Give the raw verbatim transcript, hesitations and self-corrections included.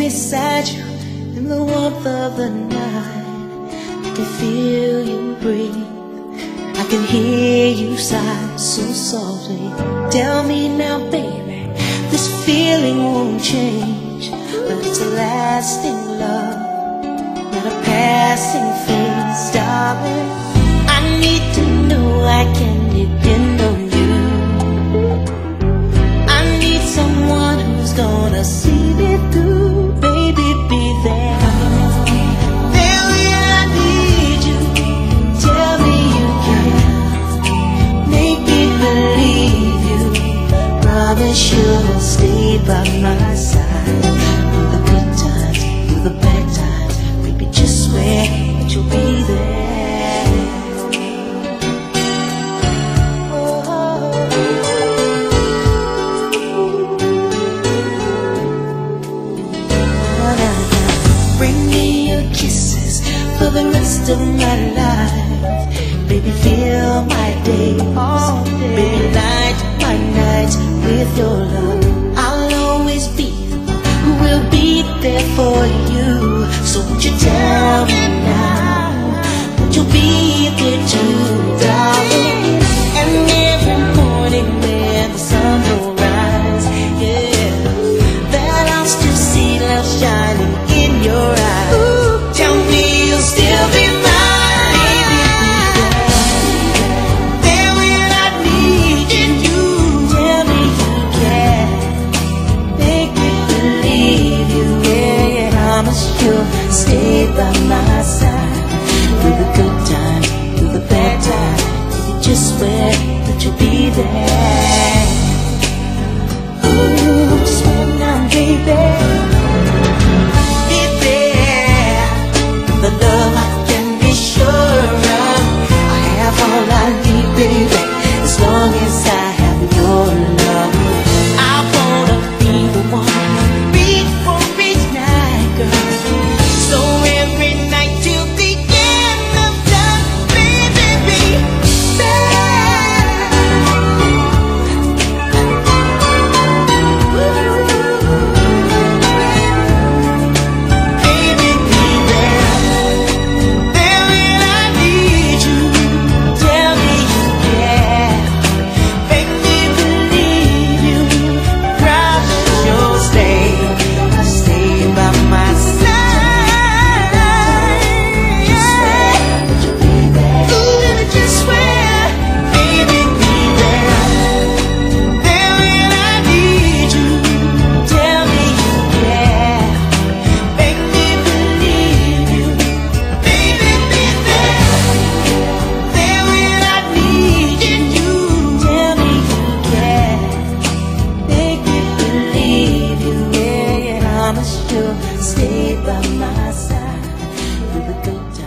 beside you in the warmth of the night. I can feel you breathe, I can hear you sigh so softly. Tell me now, baby, this feeling won't change, but it's a lasting love, not a passing phase, darling. I need to know I can depend on you. I need someone who's gonna see me through. Baby, be there. There when I need you. Tell me you can. Make me believe you. Promise you'll stay by my side. Through the good times, through the bad times. Baby, just swear that you'll be there. Bring me your kisses for the rest of my life. Baby, fill my days, all day. Baby, light my nights with your love. I'll always be the one who will be there for you. So won't you tell me now, won't you be there too, darling? And every morning when the sun will rise, yeah, that I'll still see love shining in your eyes. Ooh, tell me you'll still be mine. There when I need you. Tell me you can. Make me believe you. Yeah, yeah. Promise you'll stay by my side. Through the good times, through the bad times. Baby, just swear that you'll be there. Ooh, just swear now, baby. The love I can be sure of, I have all I need, baby, as long as I have your love. I wanna be the one, reach for each night, girl. So every night till the end of time, baby, be there. Baby, be there. There when I need you. Tell me you care. Make me believe you. Promise you'll stay, stay by my side. Just swear that you'll be there. Ooh, baby, just swear. Baby, be there. There when I need you. Tell me you care. Make me believe you. Baby, be there. There when I need you. Tell me you care. Make me believe you. Yeah, yeah. Promise you'll stay by my side through the good times.